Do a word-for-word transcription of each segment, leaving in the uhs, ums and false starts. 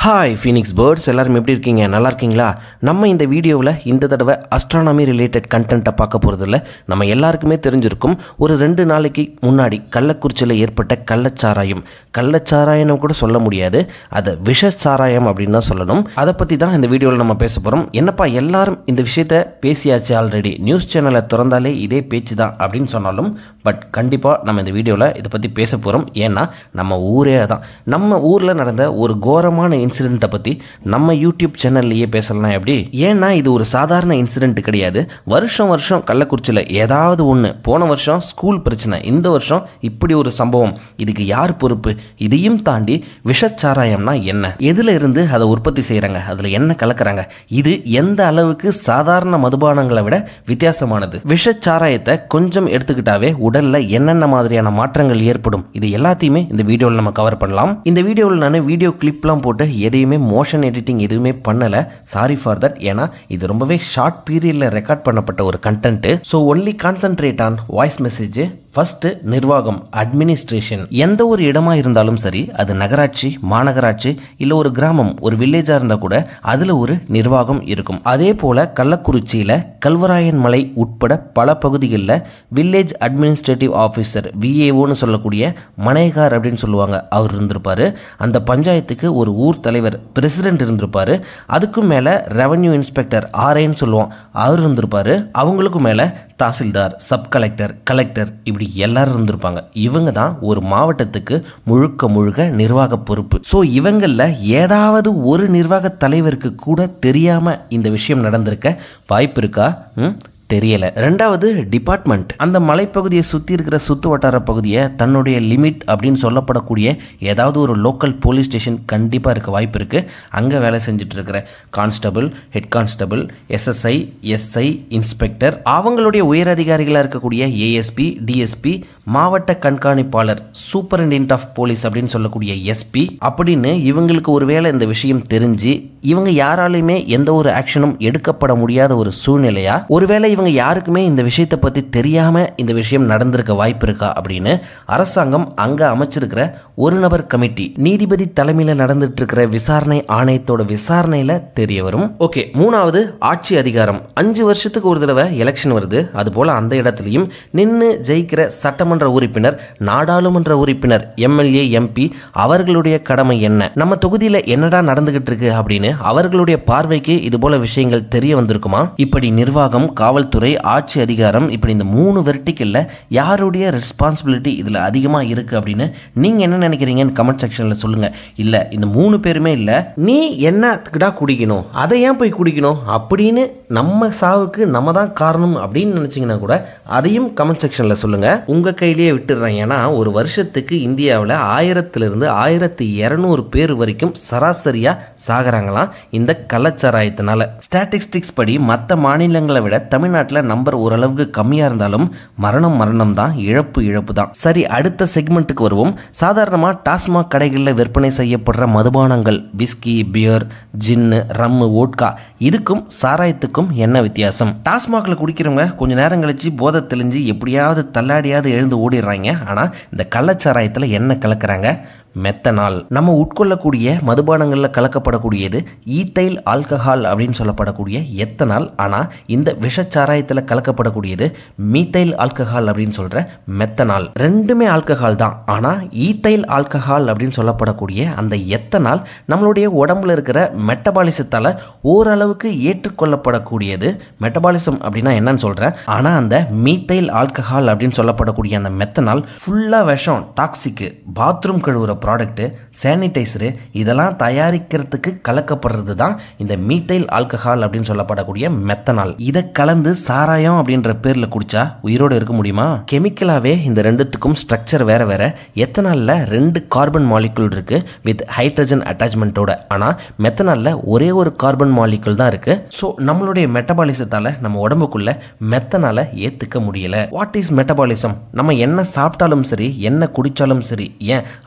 Hi Phoenix birds எல்லாரும் எப்படி இருக்கீங்க? நல்லா இருக்கீங்களா? நம்ம இந்த வீடியோவில் இந்த தடவை அஸ்ட்ரானமி ரிலேட்டட் கண்டென்ட்டை பார்க்க போகிறதில்ல. நம்ம எல்லாருக்குமே தெரிஞ்சிருக்கும், ஒரு ரெண்டு நாளைக்கு முன்னாடி கள்ளக்குறிச்சியில் ஏற்பட்ட கள்ளச்சாராயம் கள்ளச்சாராயம்னு கூட சொல்ல முடியாது, அதை விஷச்சாராயம் அப்படின்னு தான் சொல்லணும். அதை பற்றி தான் இந்த வீடியோவில் நம்ம பேச போகிறோம். என்னப்பா எல்லாரும் இந்த விஷயத்தை பேசியாச்சு, ஆல்ரெடி நியூஸ் சேனலை திறந்தாலே இதே பேச்சு தான் அப்படின்னு சொன்னாலும், பட் கண்டிப்பாக நம்ம இந்த வீடியோவில் இதை பற்றி பேச போகிறோம். ஏன்னா நம்ம ஊரே தான், நம்ம ஊரில் நடந்த ஒரு கோரமான இன்சிடென்ட்டை பற்றி நம்ம யூடியூப் சேனல்லையே பேசலாம். எப்படி? ஏன்னா இது ஒரு சாதாரண இன்சிடென்ட் கிடையாது. வருஷம் வருஷம் கள்ளக்குறிச்சியில் ஏதாவது ஒன்று, போன வருஷம் ஸ்கூல் பிரச்சனை, இந்த வருஷம் இப்படி ஒரு சம்பவம். இதுக்கு யார் பொறுப்பு? இதையும் தாண்டி விஷச்சாராயம்னா என்ன, எதுல இருந்து அதை உற்பத்தி செய்கிறாங்க, அதில் என்ன கலக்கிறாங்க, இது எந்த அளவுக்கு சாதாரண மதுபானங்களை விட வித்தியாசமானது. விஷச்சாராயத்தை கொஞ்சம் எடுத்துக்கிட்டாவே உடல்ல என்னென்ன மாதிரியான மாற்றங்கள் ஏற்படும், இது எல்லாத்தையுமே இந்த வீடியோவில் நம்ம கவர் பண்ணலாம். இந்த வீடியோவில் நான் வீடியோ கிளிப்லாம் போட்டு எதையுமே மோஷன் எடிட்டிங் எதுவுமே பண்ணல, சாரி ஃபார் தட். ஏன்னா இது ரொம்பவே ஷார்ட் பீரியட்ல ரெக்கார்ட் பண்ணப்பட்ட ஒரு content. So only concentrate on voice message. First, நிர்வாகம், அட்மினிஸ்ட்ரேஷன். எந்த ஒரு இடமா இருந்தாலும் சரி, அது நகராட்சி, மாநகராட்சி, இல்ல ஒரு கிராமம், ஒரு வில்லேஜா இருந்தா கூட அதுல ஒரு நிர்வாகம் இருக்கும். அதே போல கள்ளக்குறிச்சியில கல்வராயன் மலை உட்பட பல பகுதிகளில் வில்லேஜ் அட்மினிஸ்ட்ரேட்டிவ் ஆஃபீஸர், விஏஓன்னு சொல்லக்கூடிய மனைகார் அப்படின்னு சொல்லுவாங்க, அவர் இருந்திருப்பாரு. அந்த பஞ்சாயத்துக்கு ஒரு ஊர் தலைவர், பிரசிடென்ட் இருந்திருப்பாரு. அதுக்கும் மேல ரெவன்யூ இன்ஸ்பெக்டர், ஆர்ஐன்னு சொல்லுவோம், அவர் இருந்திருப்பாரு. அவங்களுக்கும் மேல தாசில்தார், சப் கலெக்டர், கலெக்டர், இப்படி எல்லாரும் இருந்திருப்பாங்க. இவங்க தான் ஒரு மாவட்டத்துக்கு முழுக்க முழுக்க நிர்வாக பொறுப்பு. ஸோ இவங்கள ஏதாவது ஒரு நிர்வாக தலைவருக்கு கூட தெரியாம இந்த விஷயம் நடந்திருக்க வாய்ப்பு இருக்கா? ம் தெரியல. ரெண்டாவது, டிபார்ட்மெண்ட். அந்த மலைப்பகுதியை சுற்றி இருக்கிற சுத்து வட்டார பகுதியை தன்னுடைய லிமிட் அப்படின்னு சொல்லப்படக்கூடிய ஏதாவது ஒரு லோக்கல் போலீஸ் ஸ்டேஷன் கண்டிப்பாக இருக்க வாய்ப்பு இருக்கு. அங்கே வேலை செஞ்சுட்டு இருக்கிற constable, head constable, SSI, SI, inspector, அவங்களுடைய உயர் அதிகாரிகளாக இருக்கக்கூடிய ஏஎஸ்பி, டிஎஸ்பி, மாவட்ட கண்காணிப்பாளர், சூப்பரிண்டென்டென்ட் ஆஃப் போலீஸ் அப்படின்னு சொல்லக்கூடிய எஸ்பி, அப்படின்னு இவங்களுக்கு ஒருவேளை இந்த விஷயம் தெரிஞ்சு இவங்க யாராலையுமே எந்த ஒரு ஆக்ஷனும் எடுக்கப்பட முடியாத ஒரு சூழ்நிலையா, ஒருவேளை இவங்க யாருக்குமே இந்த விஷயத்தை பற்றி தெரியாம இந்த விஷயம் நடந்திருக்க வாய்ப்பு இருக்கா அப்படின்னு அரசாங்கம் அங்க அமைச்சிருக்கிற ஒரு நபர் கமிட்டி, நீதிபதி தலைமையில் நடந்துட்டு இருக்கிற விசாரணை ஆணையத்தோட விசாரணையில தெரிய வரும். ஓகே, மூணாவது, ஆட்சி அதிகாரம். அஞ்சு வருஷத்துக்கு ஒரு தடவை எலெக்ஷன் வருது. அது போல அந்த இடத்துலையும் நின்று ஜெயிக்கிற சட்டமன்ற உறுப்பினர், நாடாளுமன்ற உறுப்பினர், எம்எல்ஏ, எம்பி, அவர்களுடைய கடமை என்ன, நம்ம தொகுதியில என்னடா நடந்துகிட்டு இருக்கு அப்படின்னு அவர்களுடைய பார்வைக்கு இது போல விஷயங்கள் தெரிய வந்திருக்குமா? இப்படி நிர்வாகம், காவல்துறை, ஆட்சி அதிகாரம், இப்படி இந்த மூணு வெர்டிக்கல்ல யாருடைய ரெஸ்பான்சிபிலிட்டி இதுல அதிகமா இருக்கு அப்படின்னு நீங்க என்ன நினைக்கிறீங்கன்னு கமெண்ட் செக்ஷன்ல சொல்லுங்க. இல்ல இந்த மூணு பேருமே இல்ல, நீ என்னத்துக்குடா குடிக்கணும், அதை ஏன் போய் குடிக்கணும் அப்படின்னு நம்ம சாவுக்கு நம்ம தான் காரணம் அப்படின்னு நினைச்சீங்கன்னா கூட அதையும் கமெண்ட் செக்ஷன்ல சொல்லுங்க. உங்க கையிலேயே விட்டுடுறேன். ஏன்னா ஒரு வருஷத்துக்கு இந்தியாவில் ஆயிரத்திலிருந்து ஆயிரத்தி இருநூறு பேர் வரைக்கும் சராசரியா சாகறாங்களாம் இந்த கள்ளச்சாராயத்தினால. ஸ்டாட்டிஸ்டிக்ஸ் படி மற்ற மாநிலங்களை விட தமிழ்நாட்டில் நம்பர் ஓரளவுக்கு கம்மியா இருந்தாலும் மரணம் மரணம் தான், இழப்பு இழப்பு தான். சரி, அடுத்த செக்மெண்ட்டுக்கு வருவோம். சாதாரணமா டாஸ்மாக் கடைகளில் விற்பனை செய்யப்படுற மதுபானங்கள், whisky, beer, gin, rum, vodka, இதுக்கும் சாராயத்துக்கும் என்ன வித்தியாசம்? டாஸ்மாக்ல குடிக்கிறவங்க கொஞ்ச நேரம் கழிச்சு போதை தெளிஞ்சு எப்படியாவது தள்ளாடியாவது எழுந்து ஓடிடுறாங்க. ஆனா இந்த கள்ளச்சாராயத்துல என்ன கலக்குறாங்க? மெத்தனால். நம்ம உட்கொள்ளக்கூடிய மதுபானங்களில் கலக்கப்படக்கூடியது ஈத்தைல் ஆல்கஹால் அப்படின்னு சொல்லப்படக்கூடிய எத்தனால். ஆனால் இந்த விஷச்சாராயத்தில் கலக்கப்படக்கூடியது மீத்தைல் ஆல்கஹால் அப்படின்னு சொல்ற மெத்தனால். ரெண்டுமே ஆல்கஹால் தான். ஆனால் ஈத்தைல் ஆல்கஹால் அப்படின்னு சொல்லப்படக்கூடிய அந்த எத்தனால் நம்மளுடைய உடம்புல இருக்கிற மெட்டபாலிசத்தால் ஓரளவுக்கு ஏற்றுக்கொள்ளப்படக்கூடியது. மெட்டபாலிசம் அப்படின்னா என்னன்னு சொல்றேன். ஆனால் அந்த மீத்தைல் ஆல்கஹால் அப்படின்னு சொல்லப்படக்கூடிய அந்த மெத்தனால் ஃபுல்லா விஷம், டாக்ஸிக், பாத்ரூம் கழுவுற ப்ராடக்ட், சானிடைசரு, இதெல்லாம் தயாரிக்கிறதுக்கு கலக்கப்படுறது தான் இந்த மீத்தைல் ஆல்கஹால் அப்படின்னு சொல்லப்படக்கூடிய மெத்தனால். இதை கலந்து சாராயம் அப்படின்ற பேர்ல குடிச்சா உயிரோடு இருக்க முடியுமா? கெமிக்கலாவே இந்த ரெண்டுத்துக்கும் ஸ்ட்ரக்சர் வேற வேற. எத்தனால்ல ரெண்டு கார்பன் மாலிகுல் இருக்கு வித் ஹைட்ரஜன் அட்டாச்மெண்டோட. ஆனா மெத்தனால்ல ஒரே ஒரு கார்பன் மாலிகுல் தான் இருக்கு. ஸோ நம்மளுடைய மெட்டபாலிசத்தால நம்ம உடம்புக்குள்ள மெத்தனால ஏத்துக்க முடியல. What is metabolism? நம்ம என்ன சாப்பிட்டாலும் சரி, என்ன குடிச்சாலும் சரி, ஏன் அது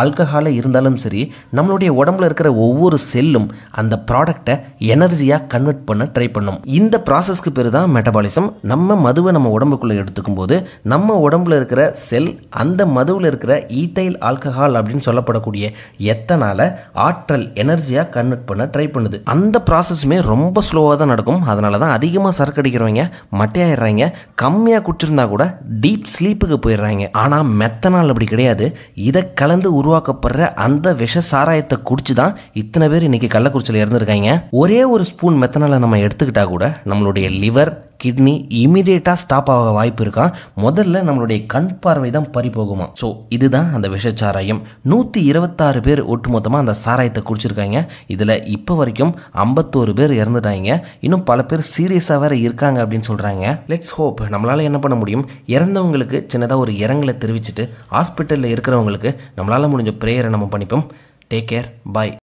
ஆல்கஹாலாக இருந்தாலும் சரி, நம்மளுடைய உடம்புல இருக்கிற ஒவ்வொரு செல்லும் அந்த ப்ராடக்டை எனர்ஜியாக கன்வெர்ட் பண்ண ட்ரை பண்ணும். இந்த ப்ராசஸ்க்கு பேர் தான் மெட்டபாலிசம். நம்ம மதுவை நம்ம உடம்புக்குள்ளே எடுத்துக்கும் போது நம்ம உடம்புல இருக்கிற செல் அந்த மதுவில் இருக்கிற ஈத்தைல் ஆல்கஹால் அப்படின்னு சொல்லப்படக்கூடிய எத்தனால ஆற்றல் எனர்ஜியாக கன்வெர்ட் பண்ண ட்ரை பண்ணுது. அந்த ப்ராசஸுமே ரொம்ப ஸ்லோவாக தான் நடக்கும். அதனால தான் அதிகமாக சரக்கு அடிக்கிறவங்க மட்டையாயிடுறாங்க, கம்மியாக குடிச்சிருந்தா கூட டீப் ஸ்லீப்புக்கு போயிடுறாங்க. ஆனால் மெத்தனால் அப்படி கிடையாது. இதை கலந்து உருவாக்கப்படுற அந்த விஷ சாராயத்தை குடிச்சு தான் இத்தனை பேர் இன்னைக்கு கள்ளக்குறிச்சியில் இறந்துருக்காங்க. ஒரே ஒரு ஸ்பூன் மெத்தனாலை நம்ம எடுத்துக்கிட்டா கூட நம்மளுடைய லிவர், கிட்னி இமீடியட்டாக ஸ்டாப் ஆக வாய்ப்பு இருக்கா. முதல்ல நம்மளுடைய கண் பார்வை தான் பறி போகுமா. ஸோ இதுதான் அந்த விஷச்சாராயம். நூற்றி இருபத்தாறு பேர் ஒட்டுமொத்தமாக அந்த சாராயத்தை குடிச்சிருக்காங்க. இதில் இப்போ வரைக்கும் ஐம்பத்தோரு பேர் இறந்துட்டாங்க. இன்னும் பல பேர் சீரியஸாக வேற இருக்காங்க அப்படின்னு சொல்கிறாங்க. Let's hope. நம்மளால் என்ன பண்ண முடியும், இறந்தவங்களுக்கு சின்னதாக ஒரு இரங்கலை தெரிவிச்சுட்டு ஹாஸ்பிட்டலில் இருக்கிறவங்களுக்கு நம்மளால் முடிஞ்ச ப்ரேயரை நம்ம பண்ணிப்போம். டேக் கேர், பாய்.